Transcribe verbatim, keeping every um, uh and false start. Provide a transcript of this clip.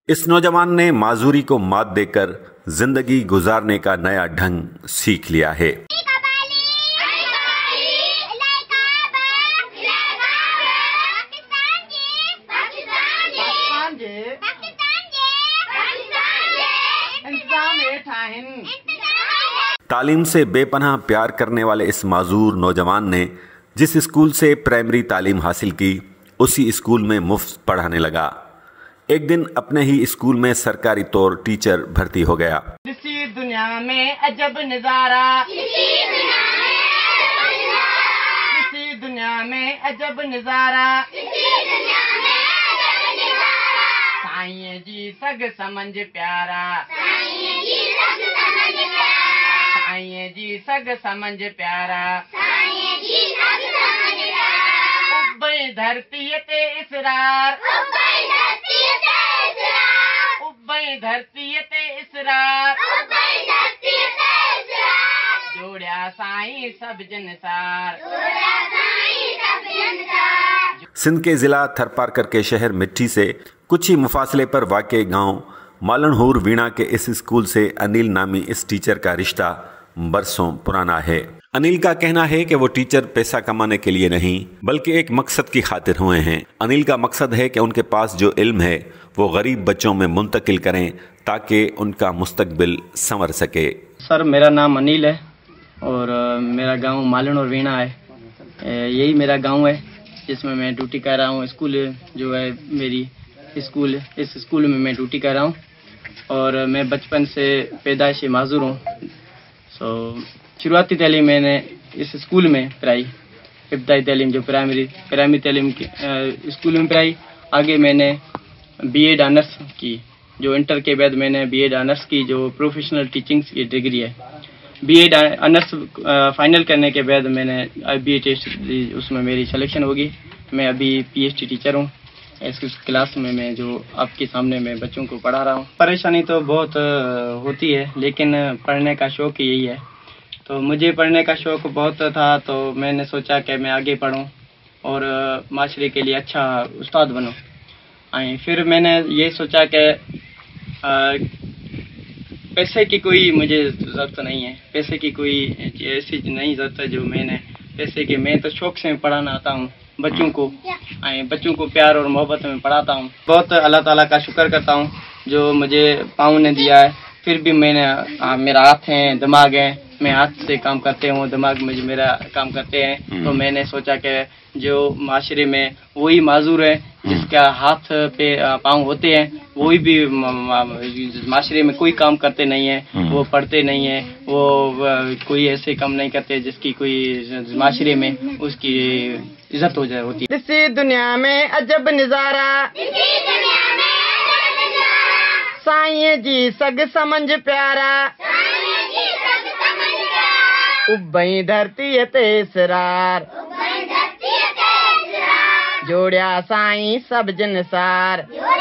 اس نوجوان نے معذوری کو مات دے کر زندگی گزارنے کا نیا ڈھنگ سیکھ لیا ہے۔ تعلیم سے بے پناہ پیار کرنے والے اس معذور نوجوان نے جس اسکول سے پرائمری تعلیم حاصل کی اسی اسکول میں مفت پڑھانے لگا۔ ایک دن اپنے ہی اسکول میں سرکاری طور ٹیچر بھرتی ہو گیا۔ اسی دنیا میں عجب نظارہ، اسی دنیا میں عجب نظارہ، سائیں جی سگ سمجھ پیارا، سائیں جی سگ سمجھ پیارا، ابئی دھرتی تے اسرار، ابئی دھرتی تے اسرار، جوڑیا سائیں سب جنسار۔ سندھ کے ضلع تھرپارکر کے شہر مٹھی سے کچھ ہی مفاصلے پر واقع گاؤں مالنہور وینا کے اس اسکول سے انیل نامی اس ٹیچر کا رشتہ برسوں پرانا ہے۔ انیل کا کہنا ہے کہ وہ ٹیچر پیسہ کمانے کے لیے نہیں بلکہ ایک مقصد کی خاطر ہوئے ہیں۔ انیل کا مقصد ہے کہ ان کے پاس جو علم ہے وہ غریب بچوں میں منتقل کریں تاکہ ان کا مستقبل سنور سکے۔ سر میرا نام انیل ہے اور میرا گاؤں مالنہور وینا ہے۔ یہی میرا گاؤں ہے جس میں میں ڈیوٹی کر رہا ہوں۔ اسکول جو ہے میری اسکول اس اسکول میں میں ڈیوٹی کر رہا ہوں اور میں بچپن سے پیدائشی معذور ہوں۔ سو شروعاتی تعلیم میں نے اس اسکول میں پڑھائی، ابتدائی تعلیم جو پرائمری پرائمری تعلیم کی اسکول میں پڑھائی۔ آگے میں نے بی ایڈ آنرس کی، جو انٹر کے بعد میں نے بی ایڈ آنرس کی جو پروفیشنل ٹیچنگ کی ڈگری ہے۔ بی ایڈ آنرس فائنل کرنے کے بعد میں نے بی ایڈ ٹیسٹ اس میں میری سلیکشن ہوگی۔ میں ابھی پی ایچ ڈی ٹیچر ہوں۔ اس کلاس میں میں جو آپ کے سامنے میں بچوں کو پڑھا رہا ہوں۔ پریشانی تو بہت ہوتی ہے لیکن پڑھنے کا شوق یہی ہے۔ تو مجھے پڑھنے کا شوق بہت تھا تو میں نے سوچا کہ میں آگے پڑھوں اور معاشرے کے لیے اچھا استاد بنوں۔ پھر میں نے یہ سوچا کہ پیسے کی کوئی مجھے ضرورت نہیں ہے، پیسے کی کوئی ایسی نہیں ضرورت ہے جو میں نے پیسے کی، میں تو شوق سے پڑھانا آتا ہوں بچوں کو، بچوں کو پیار اور محبت میں پڑھاتا ہوں۔ بہت اللہ تعالیٰ کا شکر کرتا ہوں جو مجھے پاؤں نے دیا ہے، پھر بھی میں نے میرا ہاتھ ہے، دماغ ہے، میں ہاتھ سے کام کرتے ہوں، دماغ میں میرا کام کرتے ہیں۔ تو میں نے سوچا کہ جو معاشرے میں وہی معذور ہے جس کا ہاتھ پہ پاؤں ہوتے ہیں، وہی بھی معاشرے میں کوئی کام کرتے نہیں ہیں، وہ پڑھتے نہیں ہیں، وہ کوئی ایسے کام نہیں کرتے جس کی کوئی معاشرے میں اس کی عزت ہو جائے ہوتی ہے۔ اسی دنیا میں عجب نظارہ، سائیں جی سگ سمجھ پیارا، ابئی دھرتی تے اسرار، جوڑیا سائیں سب جنسار۔